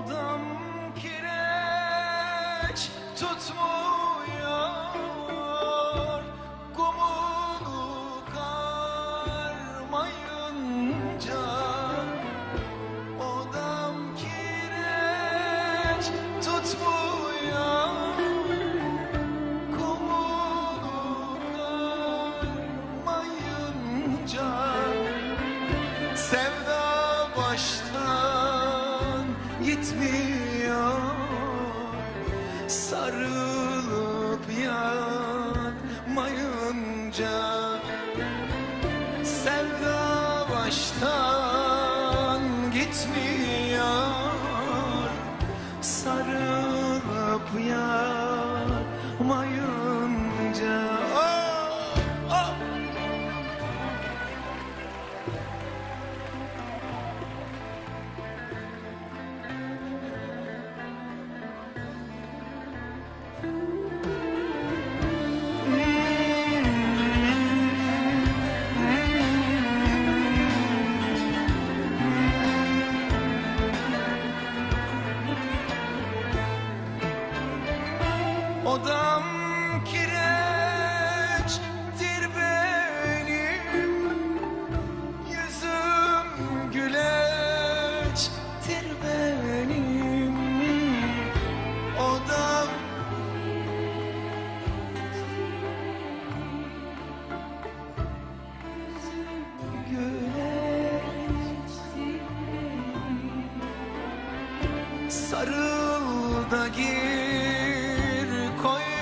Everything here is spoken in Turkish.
Odam kireç tutmuyor, kumunu karmayınca. Odam kireç tutmuyor, kumunu karmayınca. Sevda baştan gitmiyor, sarılıp yatmayınca. Sevda baştan gitmiyor, sarılıp yatmayınca. Oh, oh. Odam kireçtir benim, yüzüm güleçtir benim. Odam güleçtir benim. Sarıl da gir koy